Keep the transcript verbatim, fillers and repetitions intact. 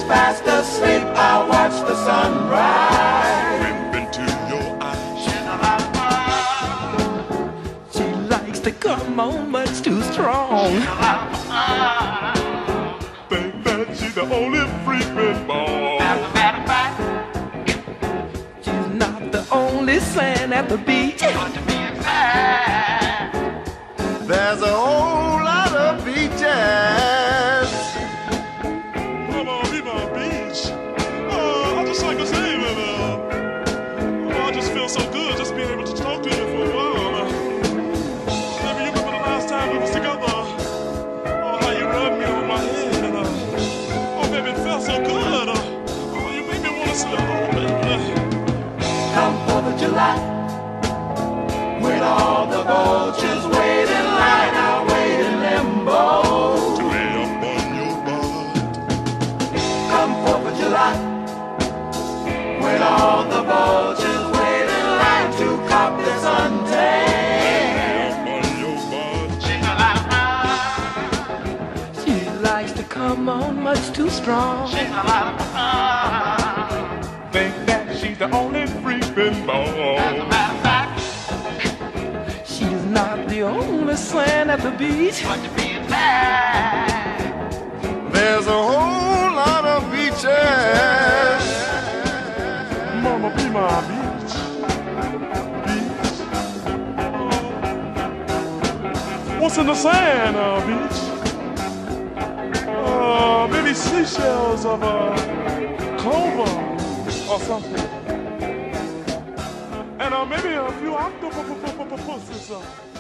fast asleep, I watch the sunrise creep into your eyes. She likes to come on much too strong. Think that she's the only freak in ball. As a matter of fact, She's not the only sand at the beach. but to be exact, There's a whole lot of beaches. Come on, be my beach. Oh, I just like to say, man, uh, oh, I just feel so good just being able to talk to you for a while. Uh, maybe you remember the last time we was together. Oh, how you rubbed me on my head. And, uh, oh, baby, it felt so good. Uh, oh, you made me want to sleep. Oh, baby. come fourth of July, when all the vultures wait in line, I wait in limbo. Lay up on your butt. Come fourth of July, when all the vultures wait in line to cop their suntan. Up on your butt. She likes to come on much too strong. Think that she's the only freak in ball. She's not the only sand at the beach. But to be exact, There's a whole lot of beaches. Mama, be my beach. Beach. Oh. What's in the sand, uh, beach? Uh, maybe seashells of uh, clover or something. And uh, maybe a few octopuses. Uh,